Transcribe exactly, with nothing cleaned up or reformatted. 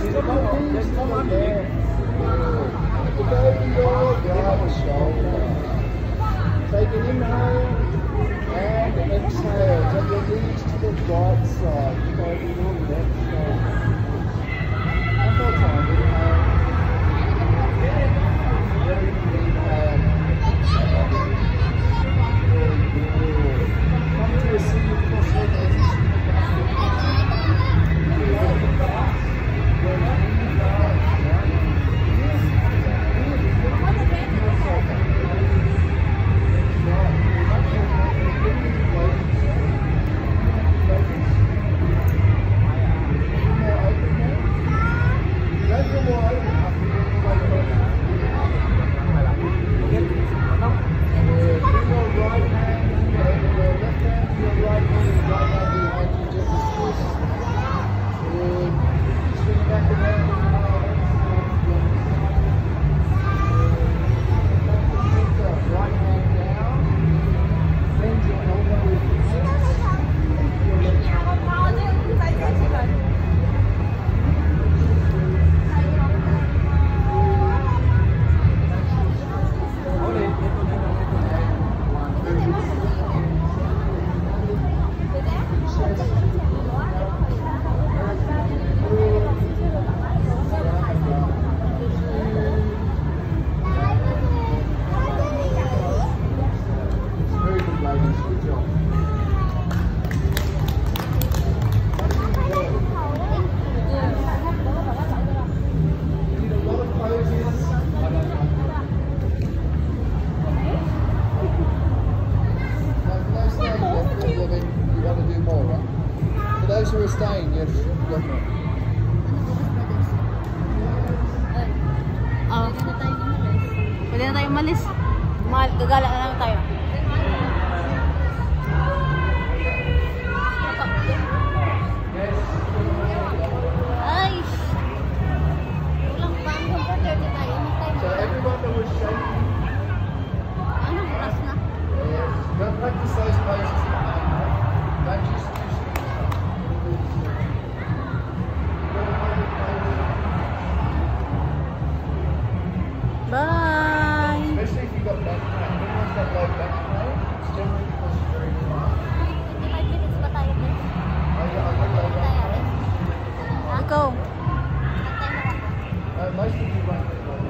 Take an inhale and exhale. Take your knees to the right side. Take your left side. One more time. Inhale. Very good. Inhale. Very good. Come to a single cross-legged position. Those who are staying, yes, definitely. Oh. Pwede na tayo umalis. Mahal, gagala na lang tayo. Ay! Walang pang comforter na tayo. So everyone that was shaking. Ano, bukas na? Yes. Don't practice those poses. Don't just bye! Especially if you've got back pain. Everyone's got low back pain. It's generally because you're very far. twenty-five minutes ba tayo, Bes? Oh, yeah, I've got low back pain. Ikaw? Uh, most of you won't get low back pain.